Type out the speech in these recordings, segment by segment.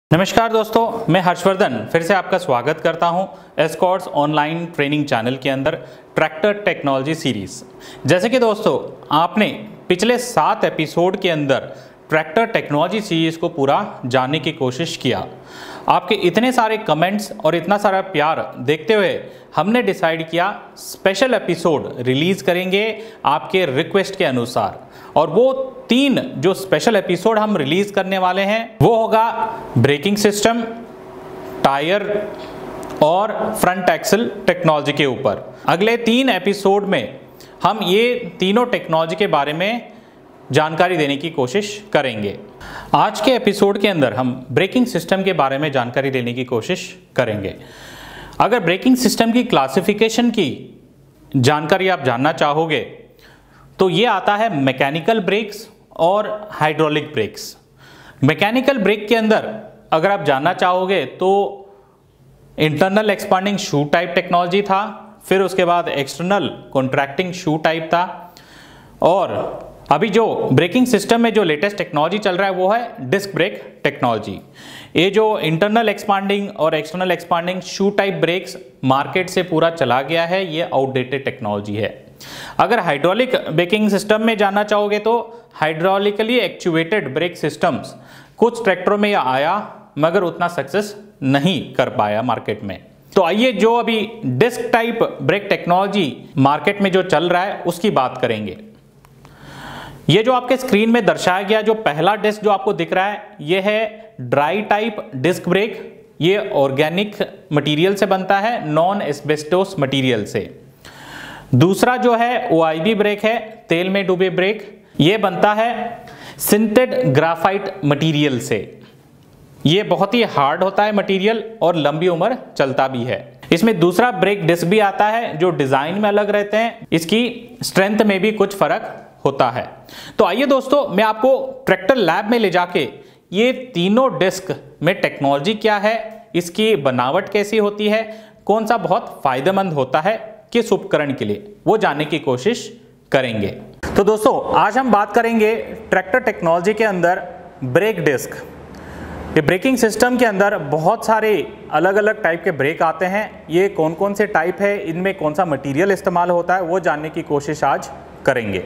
नमस्कार दोस्तों, मैं हर्षवर्धन फिर से आपका स्वागत करता हूं एस्कॉर्ट्स ऑनलाइन ट्रेनिंग चैनल के अंदर ट्रैक्टर टेक्नोलॉजी सीरीज़। जैसे कि दोस्तों आपने पिछले 7 एपिसोड के अंदर ट्रैक्टर टेक्नोलॉजी सीरीज़ को पूरा जानने की कोशिश किया। आपके इतने सारे कमेंट्स और इतना सारा प्यार देखते हुए हमने डिसाइड किया स्पेशल एपिसोड रिलीज़ करेंगे आपके रिक्वेस्ट के अनुसार। और वो 3 जो स्पेशल एपिसोड हम रिलीज़ करने वाले हैं वो होगा ब्रेकिंग सिस्टम, टायर और फ्रंट एक्सल टेक्नोलॉजी के ऊपर। अगले 3 एपिसोड में हम ये तीनों टेक्नोलॉजी के बारे में जानकारी देने की कोशिश करेंगे। आज के एपिसोड के अंदर हम ब्रेकिंग सिस्टम के बारे में जानकारी देने की कोशिश करेंगे। अगर ब्रेकिंग सिस्टम की क्लासिफिकेशन की जानकारी आप जानना चाहोगे तो ये आता है मैकेनिकल ब्रेक्स और हाइड्रोलिक ब्रेक्स। मैकेनिकल ब्रेक के अंदर अगर आप जानना चाहोगे तो internal expanding shoe type technology था, फिर उसके बाद एक्सटर्नल कॉन्ट्रैक्टिंग शू टाइप था, और अभी जो ब्रेकिंग सिस्टम में जो लेटेस्ट टेक्नोलॉजी चल रहा है वो है डिस्क ब्रेक टेक्नोलॉजी। ये जो इंटरनल एक्सपांडिंग और external expanding shoe type brakes market से पूरा चला गया है, ये आउटडेटेड टेक्नोलॉजी है। अगर हाइड्रोलिक ब्रेकिंग सिस्टम में जानना चाहोगे तो हाइड्रोलिकली एक्चुएटेड ब्रेक सिस्टम्स कुछ ट्रैक्टरों में आया मगर उतना सक्सेस नहीं कर पाया मार्केट में। तो आइए जो अभी disc type brake technology market में जो चल रहा है उसकी बात करेंगे। ये जो आपके स्क्रीन में दर्शाया गया जो पहला डिस्क जो आपको दिख रहा है ये है ड्राई टाइप डिस्क ब्रेक। ये ऑर्गेनिक मटेरियल से बनता है, नॉन एस्बेस्टोस मटेरियल से। दूसरा जो है OIB ब्रेक है, तेल में डूबे ब्रेक। ये बनता है सिंटेड ग्राफाइट मटेरियल से। ये बहुत ही हार्ड होता है मटेरियल और लंबी उम्र चलता भी है। इसमें दूसरा ब्रेक डिस्क भी आता है जो डिजाइन में अलग रहते हैं, इसकी स्ट्रेंथ में भी कुछ फर्क होता है। तो आइए दोस्तों मैं आपको ट्रैक्टर लैब में ले जाके ये तीनों डिस्क में टेक्नोलॉजी क्या है, इसकी बनावट कैसी होती है, कौन सा बहुत फायदेमंद होता है किस उपकरण के लिए, वो जानने की कोशिश करेंगे। तो दोस्तों आज हम बात करेंगे ट्रैक्टर टेक्नोलॉजी के अंदर ब्रेक डिस्क। ये ब्रेकिंग सिस्टम के अंदर बहुत सारे अलग अलग टाइप के ब्रेक आते हैं। ये कौन कौन से टाइप है, इनमें कौन सा मटेरियल इस्तेमाल होता है, वो जानने की कोशिश आज करेंगे।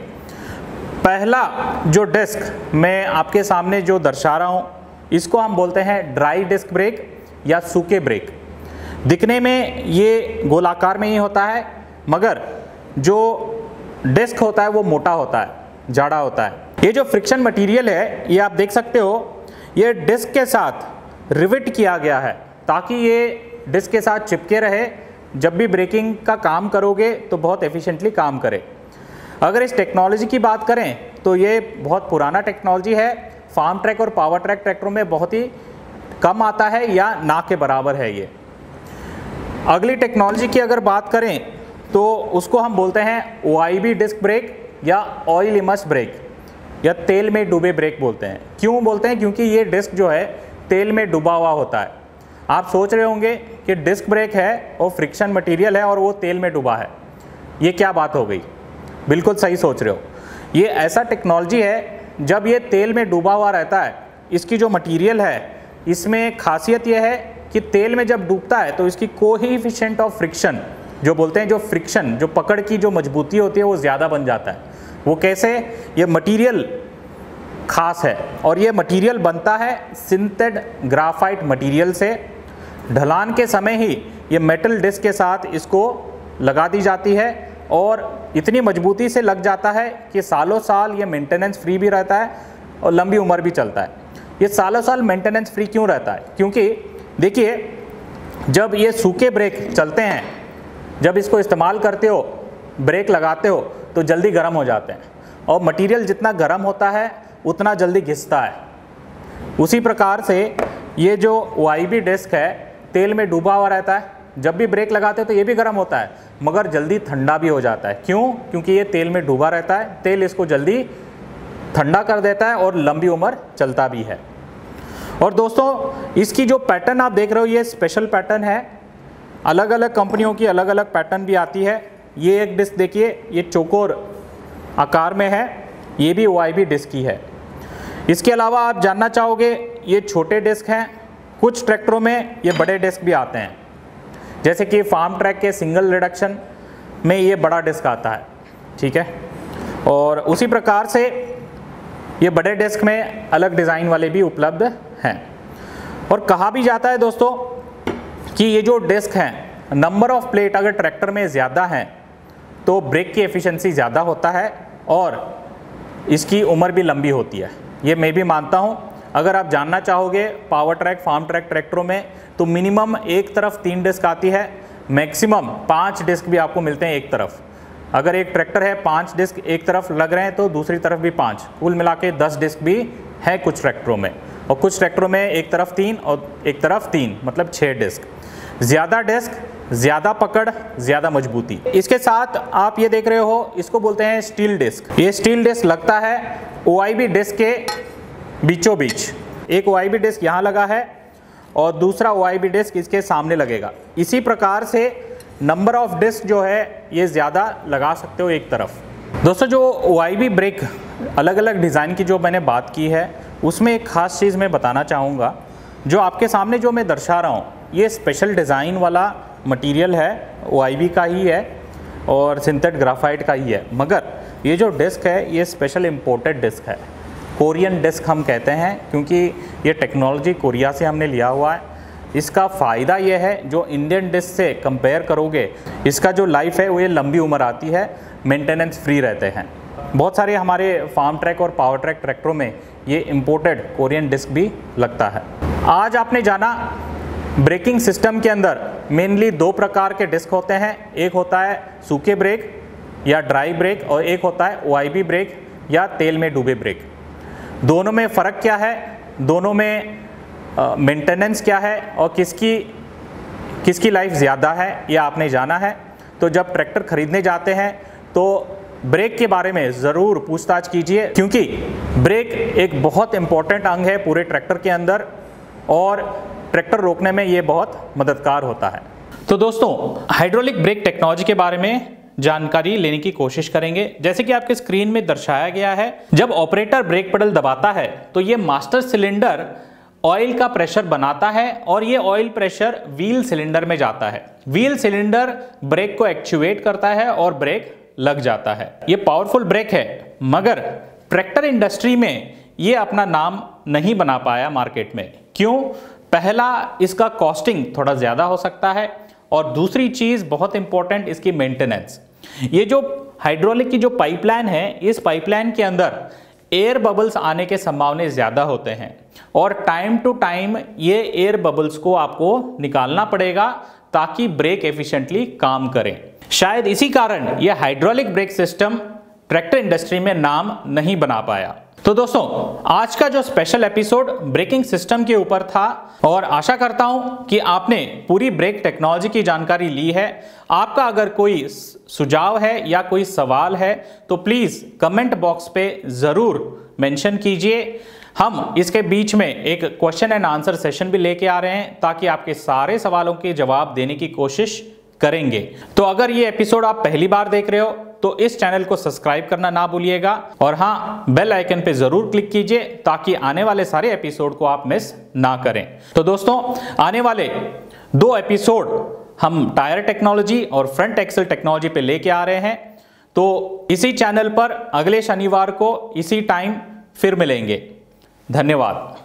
पहला जो डिस्क मैं आपके सामने जो दर्शा रहा हूँ इसको हम बोलते हैं ड्राई डिस्क ब्रेक या सूखे ब्रेक। दिखने में ये गोलाकार में ही होता है मगर जो डिस्क होता है वो मोटा होता है, जाड़ा होता है। ये जो फ्रिक्शन मटेरियल है ये आप देख सकते हो, ये डिस्क के साथ रिवेट किया गया है ताकि ये डिस्क के साथ चिपके रहे, जब भी ब्रेकिंग का काम करोगे तो बहुत एफिशिएंटली काम करे। अगर इस टेक्नोलॉजी की बात करें तो ये बहुत पुराना टेक्नोलॉजी है। फार्म ट्रैक और पावर ट्रैक ट्रैक्टरों में बहुत ही कम आता है या ना के बराबर है ये। अगली टेक्नोलॉजी की अगर बात करें तो उसको हम बोलते हैं OIB डिस्क ब्रेक या ऑयल इमर्स ब्रेक या तेल में डूबे ब्रेक बोलते हैं। क्यों बोलते हैं? क्योंकि ये डिस्क जो है तेल में डूबा हुआ होता है। आप सोच रहे होंगे कि डिस्क ब्रेक है और फ्रिक्शन मटेरियल है और वो तेल में डूबा है, ये क्या बात हो गई? बिल्कुल सही सोच रहे हो। ये ऐसा टेक्नोलॉजी है जब ये तेल में डूबा हुआ रहता है, इसकी जो मटेरियल है इसमें खासियत ये है कि तेल में जब डूबता है तो इसकी कोएफिशिएंट ऑफ फ्रिक्शन जो बोलते हैं, जो फ्रिक्शन जो पकड़ की जो मजबूती होती है वो ज़्यादा बन जाता है। वो कैसे? ये मटेरियल खास है और ये मटेरियल बनता है सिंटेड ग्राफाइट मटेरियल से। ढलान के समय ही ये मेटल डिस्क के साथ इसको लगा दी जाती है और इतनी मजबूती से लग जाता है कि सालों साल ये मेंटेनेंस फ्री भी रहता है और लंबी उम्र भी चलता है। ये सालों साल मेंटेनेंस फ्री क्यों रहता है? क्योंकि देखिए जब ये सूखे ब्रेक चलते हैं, जब इसको इस्तेमाल करते हो, ब्रेक लगाते हो तो जल्दी गर्म हो जाते हैं और मटेरियल जितना गर्म होता है उतना जल्दी घिसता है। उसी प्रकार से ये जो OIB डिस्क है तेल में डूबा हुआ रहता है, जब भी ब्रेक लगाते हो तो ये भी गर्म होता है मगर जल्दी ठंडा भी हो जाता है। क्यों? क्योंकि ये तेल में डूबा रहता है, तेल इसको जल्दी ठंडा कर देता है और लंबी उम्र चलता भी है। और दोस्तों इसकी जो पैटर्न आप देख रहे हो ये स्पेशल पैटर्न है। अलग अलग कंपनियों की अलग अलग पैटर्न भी आती है। ये एक डिस्क देखिए, ये चौकोर आकार में है, ये भी OIB डिस्क की है। इसके अलावा आप जानना चाहोगे ये छोटे डिस्क हैं, कुछ ट्रैक्टरों में ये बड़े डिस्क भी आते हैं, जैसे कि फार्म ट्रैक के सिंगल रिडक्शन में ये बड़ा डिस्क आता है, ठीक है। और उसी प्रकार से ये बड़े डिस्क में अलग डिज़ाइन वाले भी उपलब्ध हैं। और कहा भी जाता है दोस्तों कि ये जो डिस्क हैं, नंबर ऑफ प्लेट अगर ट्रैक्टर में ज़्यादा हैं तो ब्रेक की एफिशिएंसी ज़्यादा होता है और इसकी उम्र भी लंबी होती है। ये मैं भी मानता हूँ। अगर आप जानना चाहोगे पावर ट्रैक, फार्म ट्रैक ट्रैक्टरों में तो मिनिमम एक तरफ 3 डिस्क आती है, मैक्सिमम 5 डिस्क भी आपको मिलते हैं एक तरफ। अगर एक ट्रैक्टर है 5 डिस्क एक तरफ लग रहे हैं तो दूसरी तरफ भी 5, कुल मिला के 10 डिस्क भी है कुछ ट्रैक्टरों में। और कुछ ट्रैक्टरों में एक तरफ 3 और एक तरफ 3, मतलब 6 डिस्क। ज़्यादा डिस्क, ज़्यादा पकड़, ज़्यादा मजबूती। इसके साथ आप ये देख रहे हो, इसको बोलते हैं स्टील डिस्क। ये स्टील डिस्क लगता है OIB डिस्क के बीचों बीच। एक OIB डिस्क यहाँ लगा है और दूसरा OIB डिस्क इसके सामने लगेगा। इसी प्रकार से नंबर ऑफ डिस्क जो है ये ज़्यादा लगा सकते हो एक तरफ। दोस्तों, जो OIB ब्रेक अलग अलग डिज़ाइन की जो मैंने बात की है, उसमें एक ख़ास चीज़ मैं बताना चाहूँगा। जो आपके सामने जो मैं दर्शा रहा हूँ, ये स्पेशल डिज़ाइन वाला मटेरियल है, OIB का ही है और सिंथेटिक ग्राफाइट का ही है। मगर ये जो डिस्क है ये स्पेशल इम्पोर्टेड डिस्क है, कोरियन डिस्क हम कहते हैं, क्योंकि ये टेक्नोलॉजी कोरिया से हमने लिया हुआ है। इसका फ़ायदा ये है, जो इंडियन डिस्क से कंपेयर करोगे, इसका जो लाइफ है वो ये लंबी उम्र आती है, मेंटेनेंस फ्री रहते हैं। बहुत सारे हमारे फार्म ट्रैक और पावर ट्रैक ट्रैक्टरों में ये इम्पोर्टेड कोरियन डिस्क भी लगता है। आज आपने जाना ब्रेकिंग सिस्टम के अंदर मेनली 2 प्रकार के डिस्क होते हैं। एक होता है सूखे ब्रेक या ड्राई ब्रेक और एक होता है OIB ब्रेक या तेल में डूबे ब्रेक। दोनों में फ़र्क क्या है, दोनों में मेंटेनेंस क्या है और किसकी लाइफ ज़्यादा है, ये आपने जाना है। तो जब ट्रैक्टर खरीदने जाते हैं तो ब्रेक के बारे में ज़रूर पूछताछ कीजिए, क्योंकि ब्रेक एक बहुत इम्पॉर्टेंट अंग है पूरे ट्रैक्टर के अंदर और ट्रैक्टर रोकने में ये बहुत मददगार होता है। तो दोस्तों, हाइड्रोलिक ब्रेक टेक्नोलॉजी के बारे में जानकारी लेने की कोशिश करेंगे। जैसे कि आपके स्क्रीन में दर्शाया गया है, जब ऑपरेटर ब्रेक पेडल दबाता है तो ये मास्टर सिलेंडर ऑयल का प्रेशर बनाता है और ये ऑयल प्रेशर व्हील सिलेंडर में जाता है। व्हील सिलेंडर ब्रेक को एक्चुएट करता है और ब्रेक लग जाता है। ये पावरफुल ब्रेक है, मगर ट्रैक्टर इंडस्ट्री में ये अपना नाम नहीं बना पाया मार्केट में। क्यों? पहला, इसका कॉस्टिंग थोड़ा ज़्यादा हो सकता है और दूसरी चीज़ बहुत इंपॉर्टेंट, इसकी मेंटेनेंस। ये जो हाइड्रोलिक की जो पाइपलाइन है, इस पाइपलाइन के अंदर एयर बबल्स आने के संभावना ज़्यादा होते हैं और टाइम टू टाइम ये एयर बबल्स को आपको निकालना पड़ेगा ताकि ब्रेक एफिशिएंटली काम करें। शायद इसी कारण ये hydraulic brake system tractor industry में नाम नहीं बना पाया। तो दोस्तों, आज का जो स्पेशल एपिसोड ब्रेकिंग सिस्टम के ऊपर था और आशा करता हूं कि आपने पूरी ब्रेक टेक्नोलॉजी की जानकारी ली है। आपका अगर कोई सुझाव है या कोई सवाल है तो प्लीज़ कमेंट बॉक्स पे ज़रूर मेंशन कीजिए। हम इसके बीच में एक क्वेश्चन एंड आंसर सेशन भी लेके आ रहे हैं ताकि आपके सारे सवालों के जवाब देने की कोशिश करेंगे। तो अगर ये एपिसोड आप पहली बार देख रहे हो तो इस चैनल को सब्सक्राइब करना ना भूलिएगा और हाँ, बेल आइकन पे जरूर क्लिक कीजिए ताकि आने वाले सारे एपिसोड को आप मिस ना करें। तो दोस्तों, आने वाले 2 एपिसोड हम टायर टेक्नोलॉजी और फ्रंट एक्सल टेक्नोलॉजी पे लेके आ रहे हैं। तो इसी चैनल पर अगले शनिवार को इसी टाइम फिर मिलेंगे। धन्यवाद।